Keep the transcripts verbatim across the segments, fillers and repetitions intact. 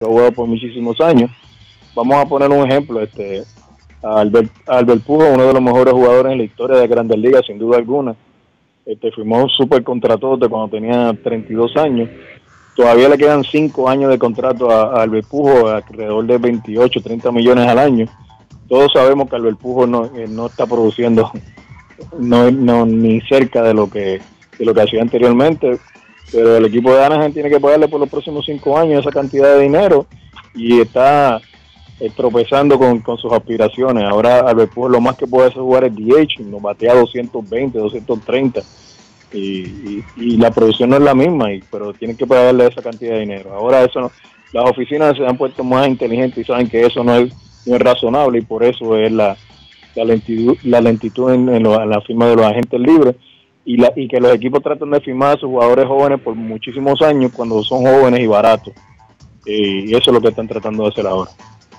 ha jugado por muchísimos años. Vamos a poner un ejemplo, este, Albert, Albert Pujols, uno de los mejores jugadores en la historia de Grandes Ligas, sin duda alguna. Este, firmó un super contrato de cuando tenía treinta y dos años. Todavía le quedan cinco años de contrato a, a Albert Pujols, alrededor de veintiocho, treinta millones al año. Todos sabemos que Albert Pujols no, eh, no está produciendo no, no ni cerca de lo que de lo que hacía anteriormente, pero el equipo de Anaheim tiene que pagarle por los próximos cinco años esa cantidad de dinero y está eh, tropezando con, con sus aspiraciones. Ahora Albert Pujols lo más que puede hacer jugar es D H, nos batea doscientos veinte, doscientos treinta y, y, y la producción no es la misma, y, pero tienen que pagarle esa cantidad de dinero. Ahora eso no, las oficinas se han puesto más inteligentes y saben que eso no es, no es razonable, y por eso es la, la lentitud, la lentitud en, en, lo, en la firma de los agentes libres. Y, la, y que los equipos tratan de firmar a sus jugadores jóvenes por muchísimos años cuando son jóvenes y baratos. Eh, y eso es lo que están tratando de hacer ahora.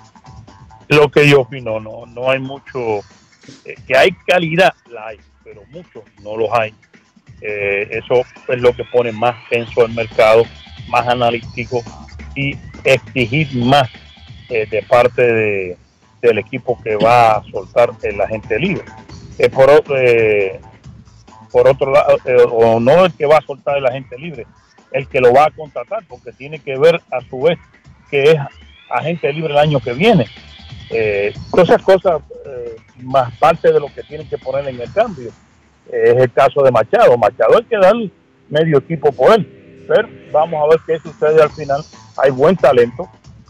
Lo que yo opino, no, no hay mucho, eh, que hay calidad, la hay, pero muchos no los hay. Eh, eso es lo que pone más tenso el mercado, más analítico y exigir más eh, de parte de, del equipo que va a soltar el agente libre. Eh, por otro eh, por otro lado, eh, o no el que va a soltar el agente libre, el que lo va a contratar, porque tiene que ver a su vez que es agente libre el año que viene. Eh, todas esas cosas, eh, más parte de lo que tienen que poner en el cambio. Eh, es el caso de Machado. Machado hay que dar medio equipo por él, pero vamos a ver qué sucede al final. Hay buen talento,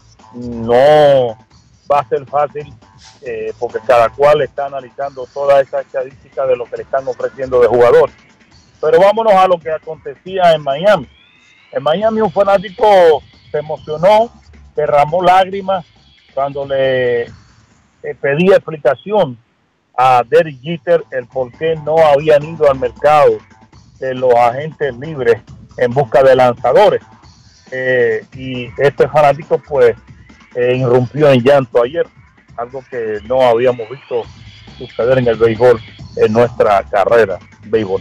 no va a ser fácil, Eh, porque cada cual está analizando toda esa estadística de lo que le están ofreciendo de jugador. Pero vámonos a lo que acontecía en Miami. En Miami un fanático se emocionó, derramó lágrimas cuando le eh, pedía explicación a Derek Jeter el por qué no habían ido al mercado de los agentes libres en busca de lanzadores. Eh, y este fanático pues eh, irrumpió en llanto ayer, algo que no habíamos visto suceder en el béisbol en nuestra carrera béisbol.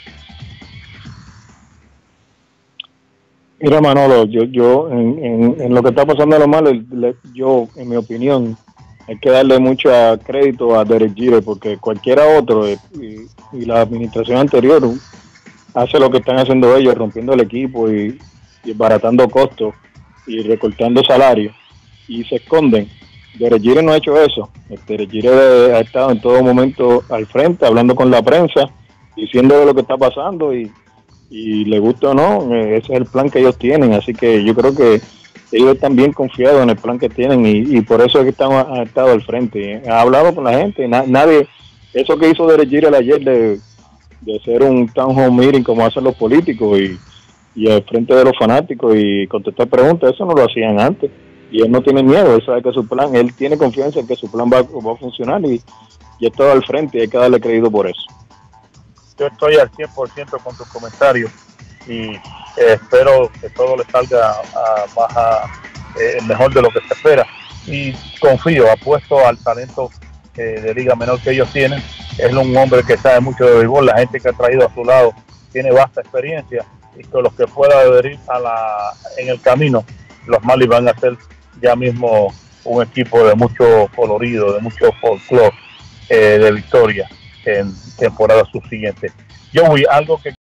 Mira, Manolo, yo, yo en, en, en lo que está pasando lo malo, le, yo, en mi opinión, hay que darle mucho crédito a Derek Jeter, porque cualquiera otro, y, y la administración anterior hace lo que están haciendo ellos, rompiendo el equipo y, y baratando costos y recortando salarios, y se esconden. Derek Jeter no ha hecho eso. Derek Jeter ha estado en todo momento al frente, hablando con la prensa, diciendo de lo que está pasando, y, y le gusta o no, ese es el plan que ellos tienen. Así que yo creo que ellos están bien confiados en el plan que tienen, y, y por eso es que están, han estado al frente. Ha hablado con la gente, na, nadie, eso que hizo Derek Jeter ayer de, de hacer un town hall meeting como hacen los políticos y, y al frente de los fanáticos y contestar preguntas, eso no lo hacían antes. Y él no tiene miedo, él sabe que su plan, él tiene confianza en que su plan va, va a funcionar, y, y está al frente, y hay que darle crédito por eso. Yo estoy al cien por ciento con tus comentarios y eh, espero que todo le salga a, más a, eh, mejor de lo que se espera, y confío, apuesto al talento eh, de liga menor que ellos tienen. Es un hombre que sabe mucho de béisbol, la gente que ha traído a su lado tiene vasta experiencia, y con los que pueda adherir a la, en el camino, los Marlins van a ser ya mismo un equipo de mucho colorido, de mucho folclore, eh, de victoria en temporadas subsiguientes. Joey, algo que